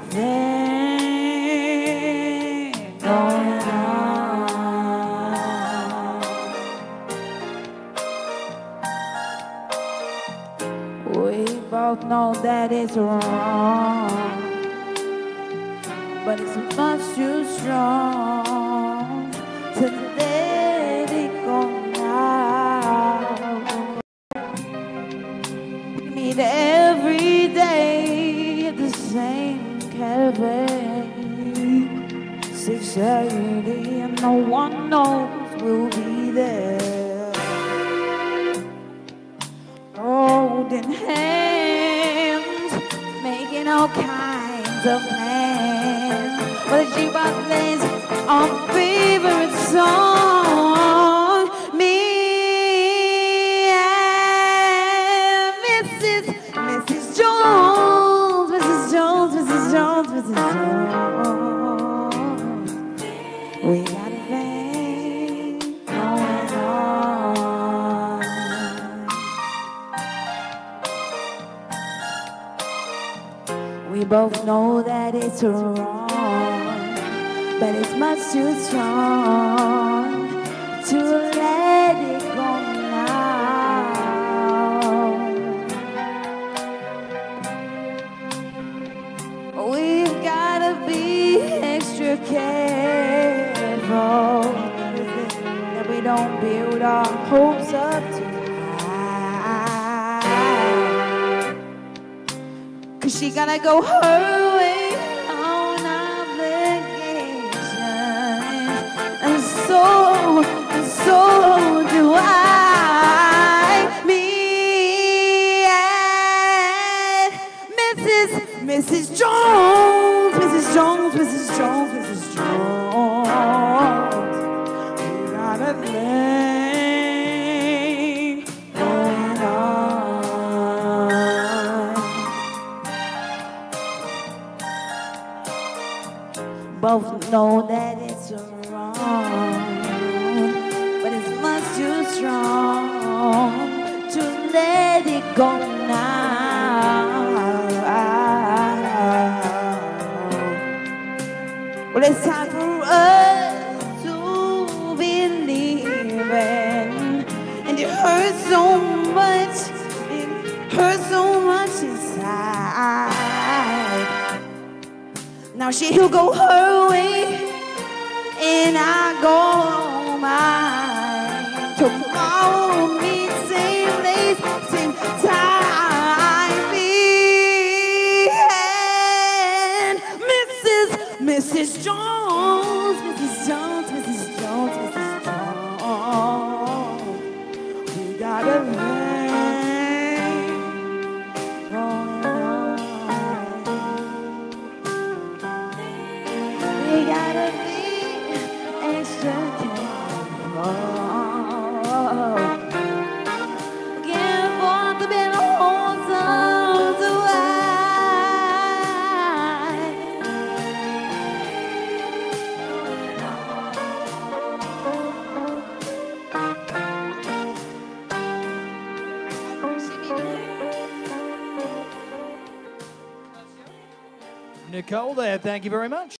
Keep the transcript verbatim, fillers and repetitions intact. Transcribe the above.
thing going on. We both know that it's wrong, but it's much too strong to let it go now. We meet every day at the same cafe, six thirty, and no one knows we'll be there, holding hands, making all kinds of plans. But the jukebox plays our favorite song, me and Missus Missus Jones, Missus Jones, Missus Jones, Missus Jones. We got a thing going on. We both know that it's wrong, but it's much too strong to let it go now. We've gotta be extra careful that we don't build our hopes up too high, 'cause she gotta go her way on our vacation, and so, and so do I. Me and Missus Missus Jones, Missus Jones, Missus Jones, Missus Jones. We got a thing going on. Both know that it's wrong, but it's much too strong to let it go now. Well, it's time for us to believe in, and it hurts so much, it hurts so much inside. Now she'll go her way, and I go mine. Tomorrow we'll meet same place, same time. Me and Missus Missus Jones, Missus Jones, Missus Jones, Missus Jones. We got a thing going on. We gotta be extra careful. Can't afford to be wholesome to Nicole there, thank you very much.